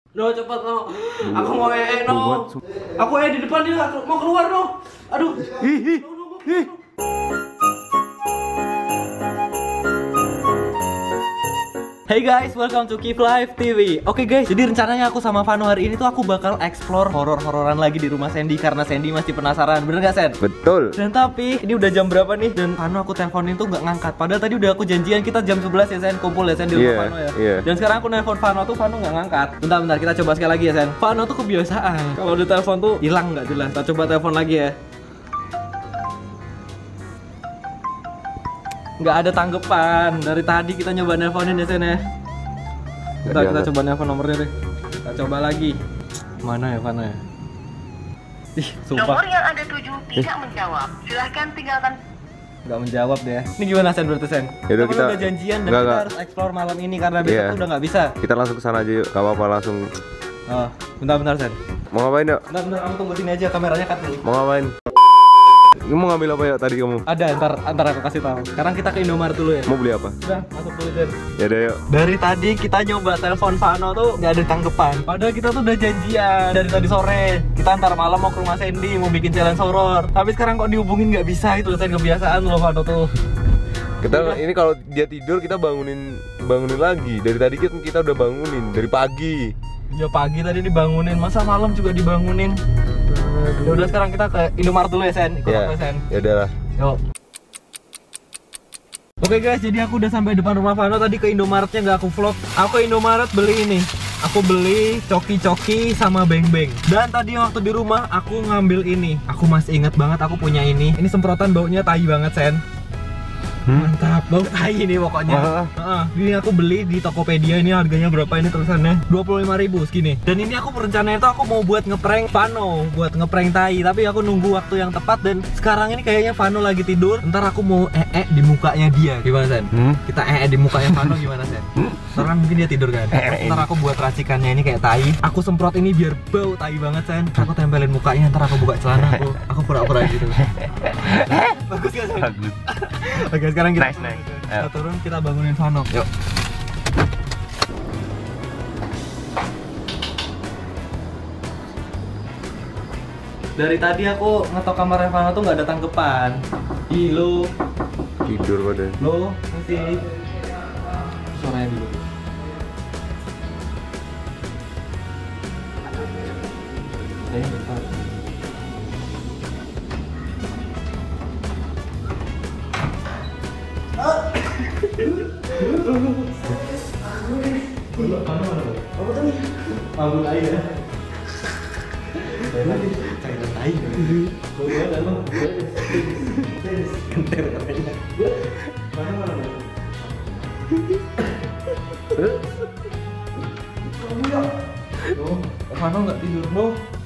No, cepat no. Aku mau no. Aku di depan dia, mau keluar no. Aduh. Hey guys, welcome to Keep Life TV. Oke guys, jadi rencananya aku sama Vano hari ini tuh aku bakal explore horor-hororan lagi di rumah Sandy karena Sandy masih penasaran, bener gak Sen? Betul. Dan tapi ini udah jam berapa nih? Dan Vano aku teleponin tuh nggak ngangkat. Padahal tadi udah aku janjian kita jam 11 ya Sen, kumpul ya Sen di rumah Vano ya. Dan sekarang aku nelpon Vano tuh Vano nggak ngangkat. Bentar, kita coba sekali lagi ya Sen. Vano tuh kebiasaan kalau di telepon tuh hilang nggak jelas. Kita coba telepon lagi ya. Nggak ada tanggapan. Dari tadi kita nyoba nelponin ya Sen ya. Kita coba nelpon nomornya deh. Kita coba lagi. Mana ya Vano ya? Ih, sumpah. Nomor yang Anda tuju tidak menjawab. Silahkan tinggalkan. Nggak menjawab deh. Ini gimana Sen berarti Sen? Yaudah, kita udah janjian dan kita harus explore malam ini karena besok tuh udah nggak bisa. Kita langsung ke sana aja yuk. Gak apa-apa langsung. Oh, bentar Sen. Mau ngapain yuk? Bentar, kamu tunggu sini aja, kameranya cut dulu. Mau ngapain? Kamu mau ngambil apa ya tadi kamu? Ada, ntar aku kasih tahu. Sekarang kita ke Indomaret dulu ya. Mau beli apa? Udah, masuk dulu Sen. Ya udah yuk. Dari tadi kita nyoba telepon Vano tuh nggak ada tanggapan. Padahal kita tuh udah janjian dari tadi sore. Kita ntar malam mau ke rumah Sandy mau bikin challenge horor. Tapi sekarang kok dihubungin nggak bisa, itu Sen kebiasaan loh Vano tuh. Ini kalau dia tidur kita bangunin lagi. Dari tadi kita udah bangunin dari pagi. Ya pagi tadi dibangunin, masa malam juga dibangunin. Ya udah sekarang kita ke Indomaret dulu ya Sen. Ikut aku Sen. Ya udahlah. Yuk. Oke guys, jadi aku udah sampai depan rumah Vano. Tadi ke Indomaretnya nggak aku vlog. Aku ke Indomaret beli ini. Aku beli coki-coki sama beng-beng. Dan tadi waktu di rumah aku ngambil ini. Aku masih ingat banget aku punya ini. Ini semprotan baunya tai banget Sen. Mantap, bau tai ini pokoknya. Ini aku beli di Tokopedia. Ini harganya berapa ini tulisannya? 25.000 segini. Dan ini aku berencana itu aku mau buat ngeprank Vano, buat ngeprank tai. Tapi aku nunggu waktu yang tepat dan sekarang ini kayaknya Vano lagi tidur. Ntar aku mau di mukanya dia. Gimana Sen? Kita di mukanya Vano gimana Sen? Ntar mungkin dia tidur kan? Ntar aku buat racikannya ini kayak tai. Aku semprot ini biar bau tai banget Sen. Aku tempelin mukanya. Ntar aku buka celana aku pura-pura gitu. Bagus gak Sen? Bagus. Oke, sekarang kita turun, kita bangunin Vano. Yuk. Dari tadi aku ngetok kamarnya Vano tuh nggak ada tanggapan. Ih lo tidur pada. Lo masih suaranya dulu. Bentar. Bangun aja ya. Cairan tai. Kau ada lo. Kenter katanya. Mana? Kamu ya? No, Vano nggak tidur no.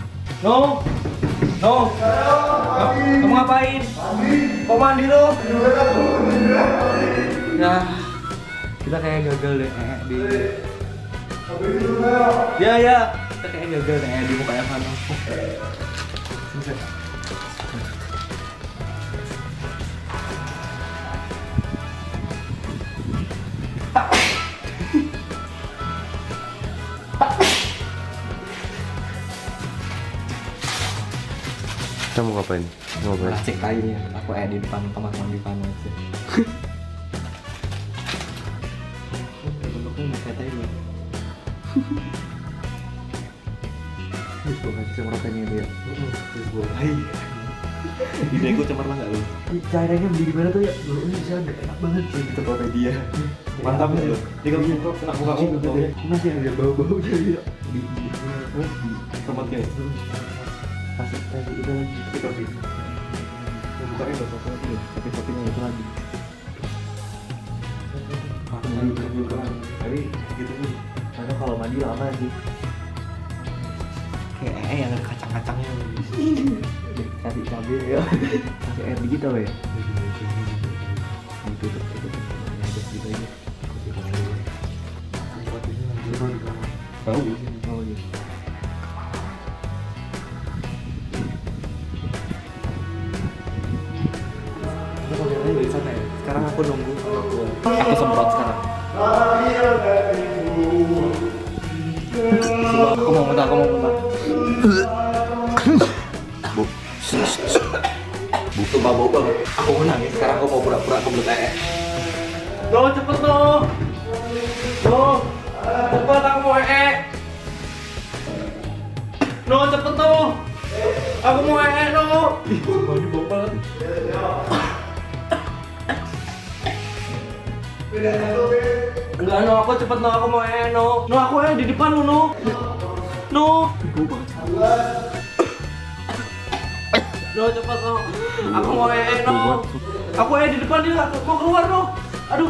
Kamu ngapain? Kok mandi lo? Ya, kita kayak gagal deh di. Ya, kita kayak gagal deh di mukanya Vano. Kita mau ngapain? Cek tainya, aku di depan kamar mandi Vano aja. Bentuknya kayak tai nih. Gue kasih semprotannya dia. Gue tai. Ide gue cemerlang nggak lu? Cairannya beli di mana tuh ya? Lu ini bisa enak banget sih di Tokopedia. Mantap sih lo. Dia kalau semprot kena muka kamu. Masih ada bau-bau jadi. Di tempatnya. Kasih itu lagi. Kita sih. Bukanya udah satu lagi. Tapi itu lagi. Aku kan. Tapi gitu nih. Karena kalau mandi lama sih. Kayak yang ada kacang-kacangnya. Kasih cabai ya. Kasih air dikit apa ya? Ditutup gitu aja. Tahu? Oh iya. Dari sana ya. Sekarang aku nunggu. Aku semprot sekarang. Aku mau muntah. Sumpah bau banget. Aku mau nangis. Sekarang aku mau pura-pura kebelet ee. No, cepet no. Cepet aku mau ee. No, cepet no. Aku mau ee no. Ih, bau banget. Enggak no, aku cepet no, aku mau ee no. No, aku di depan no. No, cepet no. Aku mau ee no. Aku di depan dia, mau keluar no. Aduh.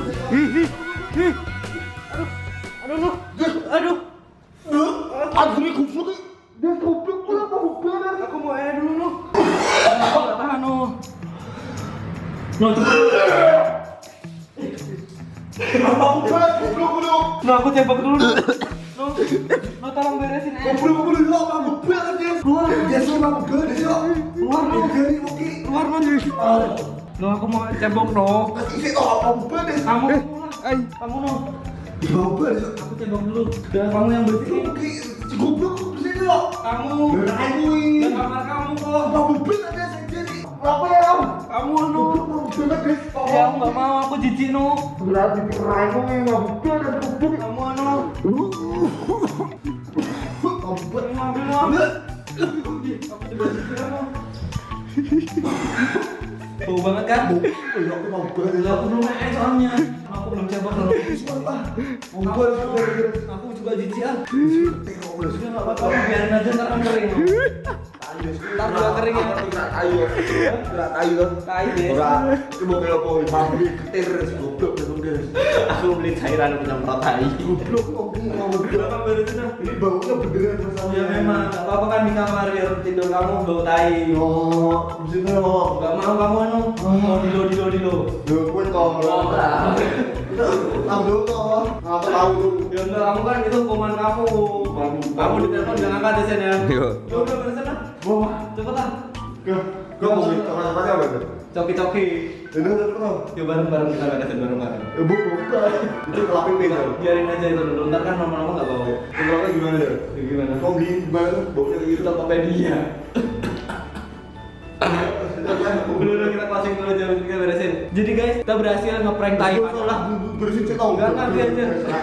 Aduh no. Aduh. Aduh, goblok. Dia goblok pula banget. Aku mau dulu no. Aku enggak tahan no. No, cepet. No, aku tembak dulu. No, tolong beresin Goblok lo mabuk banget dia. Keluar. Dia semua mabuk banget dia. Keluar no. Keluar no. No, aku mau cebok no. Masih isi toh mabuk banget. Kamu no. Mabuk banget. Aku cebok dulu. Dan kamu yang bersihin. Si goblok bersihin lo. Kamu. Aku Dan kamar kamu kok. mabuk banget dia sendiri. Kenapa ya? Kamu no. Mabuk banget guys. Ya aku nggak mau, aku jijik no. Berarti kerayu mabuk banget goblok. Kamu no. Mabuk banget. Ambil no. Aku coba jijik no. Bau banget kan? Aku mabuk banget. Aku belum soalnya. Aku belum cebok no. Mabuk banget. Aku juga jijik ah. Tengok udah. Udah nggak apa-apa, biarin aja ntar kan kering. Ntar juga kering ya. Ayo. Kain deh. Ora, itu mau belok mau pabrik ketir goblok guys. Aku beli cairan untuk nyemprot tai. Goblok kok ini mau Kenapa beresin ah? ini baunya beneran masalah. Ya memang, nggak apa-apa kan di kamar biar tidur kamu bau tai. Oh, di situ lo. Nggak mau kamu anu, mau dilo. Duh, gue toh. Tahu toh. Apa tahu tuh? Ya enggak, kamu kan itu hukuman kamu. Kamu di telepon jangan angkat ya Sen ya. Iya. Udah beresin ah. Wah, Cepet ah. gue mau beli tempat apa itu? Coki-coki. Ini udah terus. Yuk bareng-bareng kita beresin bareng-bareng. Ibu buka. Itu kelapin nih. Biarin aja itu dulu, ntar kan lama-lama nggak bau. Kelapin gimana ya? Ya, gimana? Kok gimana? Baunya kayak gitu. Kita Tokopedia. Udah kita closing dulu aja, kita beresin. Jadi guys, kita berhasil ngeprank tai lah. Beresin sih tau. Enggak aja.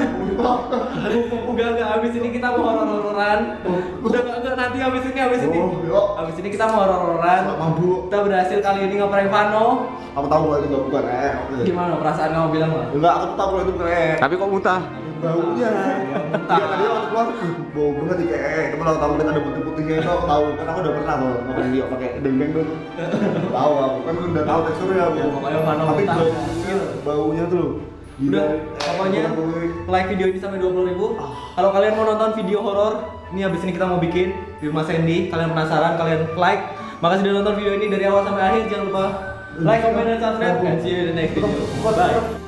Enggak habis ini kita mau horor-hororan. Udah enggak nanti habis ini. Oh, yuk. Habis ini kita mau horor-hororan. Mabuk. Kita berhasil kali ini ngeprank Vano. Aku tahu kalau itu bukan Gimana perasaan kamu bilang lah? Enggak, aku tahu kalau itu keren. Tapi kok muntah? Baunya. Entah. Iya tadi waktu keluar bau banget di kayak. Kamu tahu kan ada putih-putihnya itu aku tahu. Kan aku udah pernah tuh ngapain dia pakai deng-deng tuh. Tahu aku kan udah tahu teksturnya. Ya, pokoknya Vano Tapi muntah. baunya tuh. Udah, pokoknya like video ini sampai 20.000. Kalau kalian mau nonton video horor, ini habis ini kita mau bikin di rumah Sandy. Kalian penasaran, kalian like. Makasih udah nonton video ini dari awal sampai akhir. Jangan lupa like, comment, dan subscribe. And see you in the next video. Bye.